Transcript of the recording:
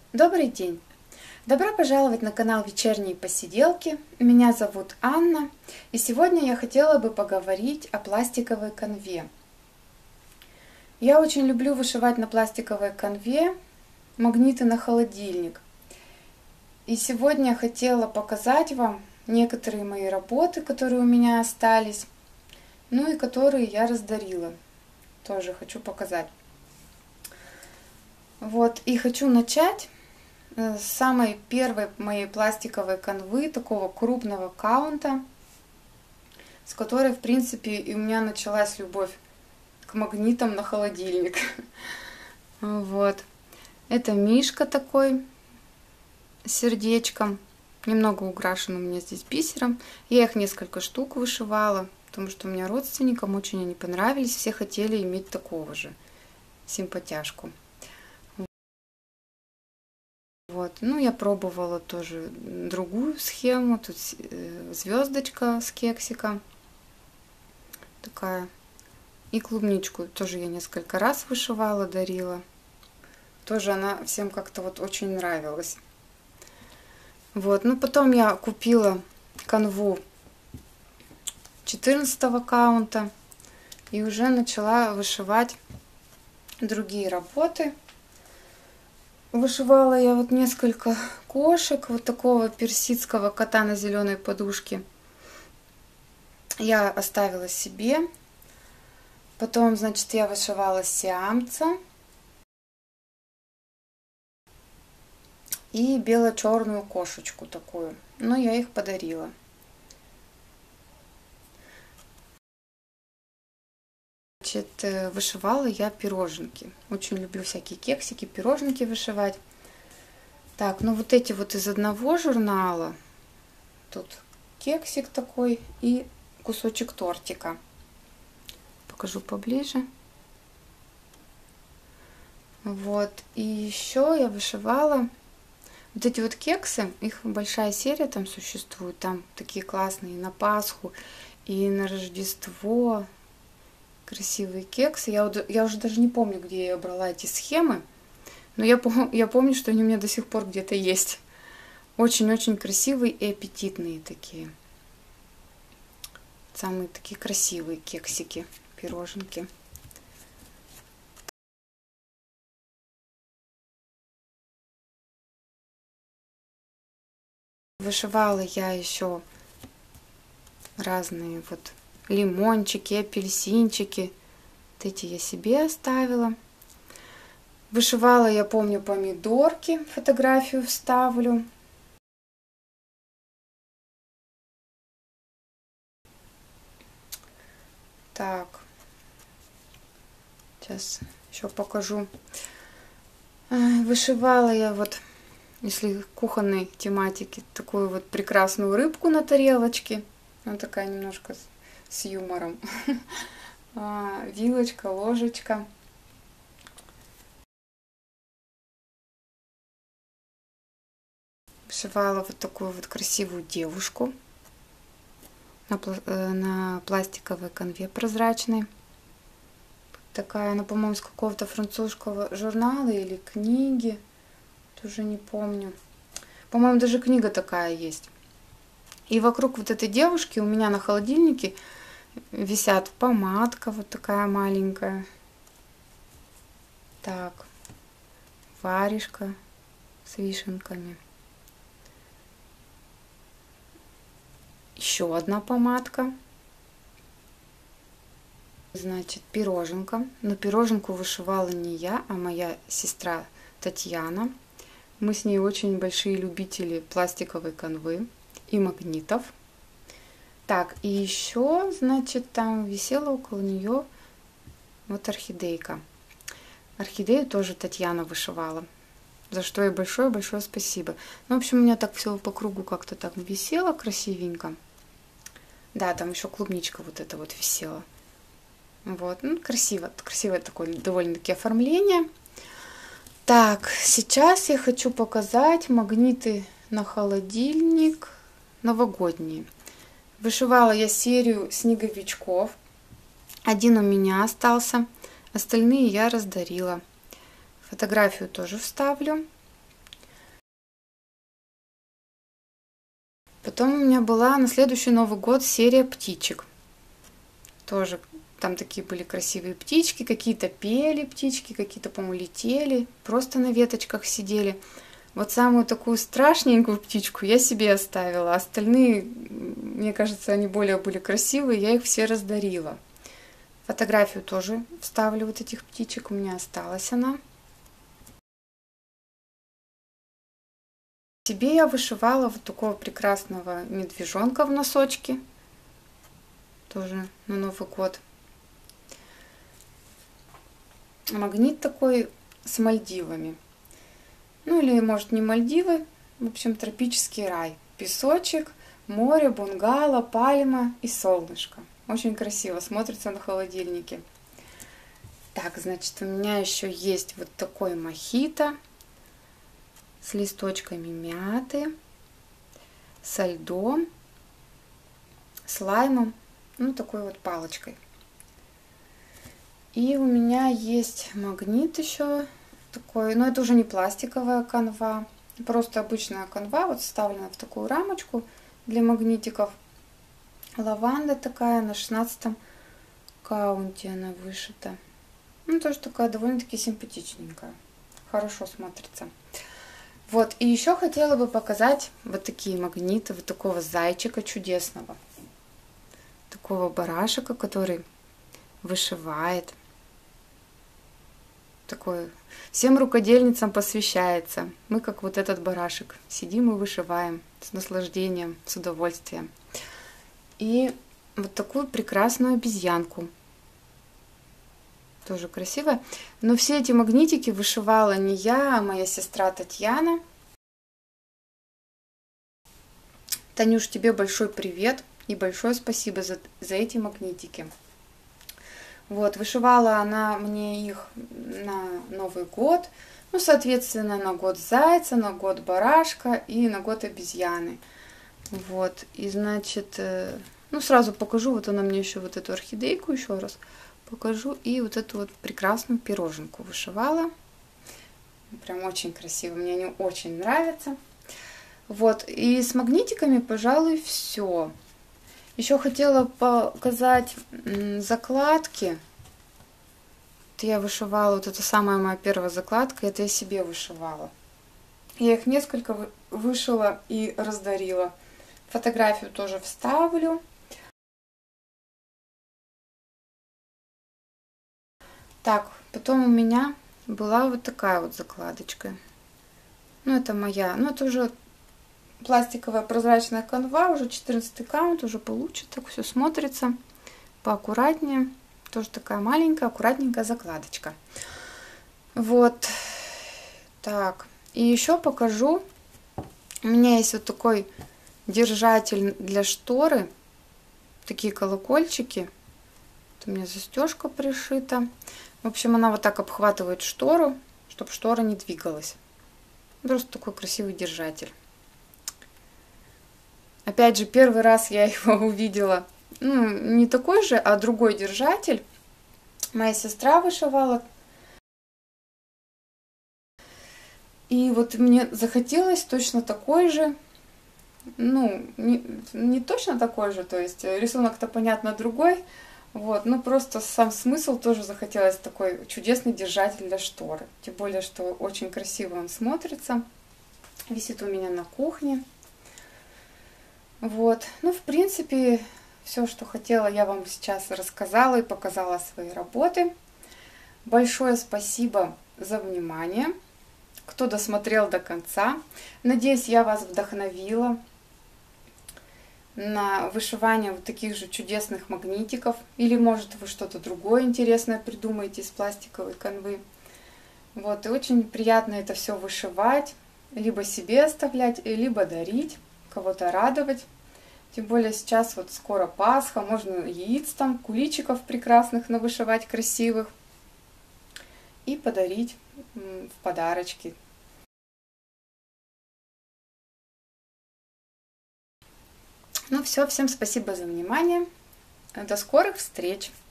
Добрый день! Добро пожаловать на канал Вечерние посиделки. Меня зовут Анна, и сегодня я хотела бы поговорить о пластиковой канве. Я очень люблю вышивать на пластиковой канве магниты на холодильник. И сегодня я хотела показать вам некоторые мои работы, которые у меня остались, ну и которые я раздарила. Тоже хочу показать. Вот, и хочу начать с самой первой моей пластиковой канвы, такого крупного каунта, с которой, в принципе, и у меня началась любовь к магнитам на холодильник. Вот. Это мишка такой, с сердечком, немного украшен у меня здесь бисером. Я их несколько штук вышивала, потому что у меня родственникам очень они понравились, все хотели иметь такого же симпатяшку. Вот. Ну, я пробовала тоже другую схему. Тут звездочка с кексиком. Такая. И клубничку тоже я несколько раз вышивала, дарила. Тоже она всем как-то вот очень нравилась. Вот. Ну, потом я купила канву 14 каунта. И уже начала вышивать другие работы. Вышивала я вот несколько кошек, вот такого персидского кота на зеленой подушке. Я оставила себе. Потом, значит, я вышивала сиамца и бело-черную кошечку такую. Но я их подарила. Значит, вышивала я пироженки. Очень люблю всякие кексики, пироженки вышивать. Так, ну вот эти вот из одного журнала. Тут кексик такой и кусочек тортика. Покажу поближе. Вот. И еще я вышивала вот эти вот кексы. Их большая серия там существует. Там такие классные на Пасху и на Рождество. Красивые кексы. Я уже даже не помню, где я брала эти схемы. Но я помню, что они у меня до сих пор где-то есть. Очень-очень красивые и аппетитные такие. Самые такие красивые кексики, пироженки. Вышивала я еще разные вот лимончики, апельсинчики. Вот эти я себе оставила. Вышивала, я помню, помидорки. Фотографию вставлю. Так. Сейчас еще покажу. Вышивала я вот, если кухонной тематики, такую вот прекрасную рыбку на тарелочке. Она такая немножко с юмором. Вилочка, ложечка. Вышивала вот такую вот красивую девушку на пластиковой канве прозрачной. Такая, она, по-моему, с какого-то французского журнала или книги. Тоже не помню. По-моему, даже книга такая есть. И вокруг вот этой девушки у меня на холодильнике висят помадка вот такая маленькая. Так, варежка с вишенками. Еще одна помадка. Значит, пироженка. Но пироженку вышивала не я, а моя сестра Татьяна. Мы с ней очень большие любители пластиковой канвы и магнитов. Так, и еще, значит, там висела около нее вот орхидейка. Орхидею тоже Татьяна вышивала, за что ей большое-большое спасибо. Ну, в общем, у меня так все по кругу как-то так висело красивенько. Да, там еще клубничка вот эта вот висела. Вот, ну, красивое такое довольно-таки оформление. Так, сейчас я хочу показать магниты на холодильник новогодние. Вышивала я серию снеговичков. Один у меня остался, остальные я раздарила. Фотографию тоже вставлю. Потом у меня была на следующий Новый год серия птичек. Тоже там такие были красивые птички, какие-то пели птички, какие-то, по-моему, летели, просто на веточках сидели. Вот самую такую страшненькую птичку я себе оставила, а остальные, мне кажется, они более были красивые, я их все раздарила. Фотографию тоже вставлю вот этих птичек, у меня осталась она. Себе я вышивала вот такого прекрасного медвежонка в носочке, тоже на Новый год. Магнит такой с Мальдивами. Ну или, может, не Мальдивы, в общем, тропический рай. Песочек, море, бунгало, пальма и солнышко. Очень красиво смотрится на холодильнике. Так, значит, у меня еще есть вот такой мохито с листочками мяты, со льдом, с лаймом, ну, такой вот палочкой. И у меня есть магнит еще такой, но это уже не пластиковая канва, просто обычная канва, вот вставлена в такую рамочку для магнитиков. Лаванда такая, на 16 каунте она вышита. Ну, тоже такая довольно-таки симпатичненькая, хорошо смотрится. Вот, и еще хотела бы показать вот такие магниты, вот такого зайчика чудесного, такого барашека, который вышивает. Такой всем рукодельницам посвящается. Мы как вот этот барашек сидим и вышиваем с наслаждением, с удовольствием. И вот такую прекрасную обезьянку. Тоже красивая. Но все эти магнитики вышивала не я, а моя сестра Татьяна. Танюш, тебе большой привет и большое спасибо за эти магнитики. Вот, вышивала она мне их на Новый год, ну, соответственно, на год зайца, на год барашка и на год обезьяны. Вот, и, значит, ну, сразу покажу, вот она мне еще вот эту орхидейку еще раз покажу, и вот эту вот прекрасную пироженку вышивала. Прям очень красиво, мне они очень нравятся. Вот, и с магнитиками, пожалуй, все. Еще хотела показать закладки. Это я вышивала, вот это самая моя первая закладка, это я себе вышивала. Я их несколько вышила и раздарила. Фотографию тоже вставлю. Так, потом у меня была вот такая вот закладочка. Ну, это моя, ну, это уже пластиковая прозрачная канва, уже 14 каунт, уже получше, так все смотрится поаккуратнее. Тоже такая маленькая, аккуратненькая закладочка. Вот. Так. И еще покажу. У меня есть вот такой держатель для шторы. Такие колокольчики. Вот у меня застежка пришита. В общем, она вот так обхватывает штору, чтобы штора не двигалась. Просто такой красивый держатель. Опять же, первый раз я его увидела. Ну, не такой же, а другой держатель. Моя сестра вышивала. И вот мне захотелось точно такой же. Ну, не точно такой же, то есть рисунок-то, понятно, другой. Вот, ну просто сам смысл тоже захотелось, такой чудесный держатель для шторы. Тем более, что очень красиво он смотрится. Висит у меня на кухне. Вот, ну, в принципе, все, что хотела, я вам сейчас рассказала и показала свои работы. Большое спасибо за внимание, кто досмотрел до конца. Надеюсь, я вас вдохновила на вышивание вот таких же чудесных магнитиков. Или, может, вы что-то другое интересное придумаете из пластиковой канвы. Вот, и очень приятно это все вышивать, либо себе оставлять, либо дарить, кого-то радовать. Тем более сейчас вот скоро Пасха, можно яиц там, куличиков прекрасных навышивать, красивых. И подарить в подарочки. Ну все, всем спасибо за внимание. До скорых встреч!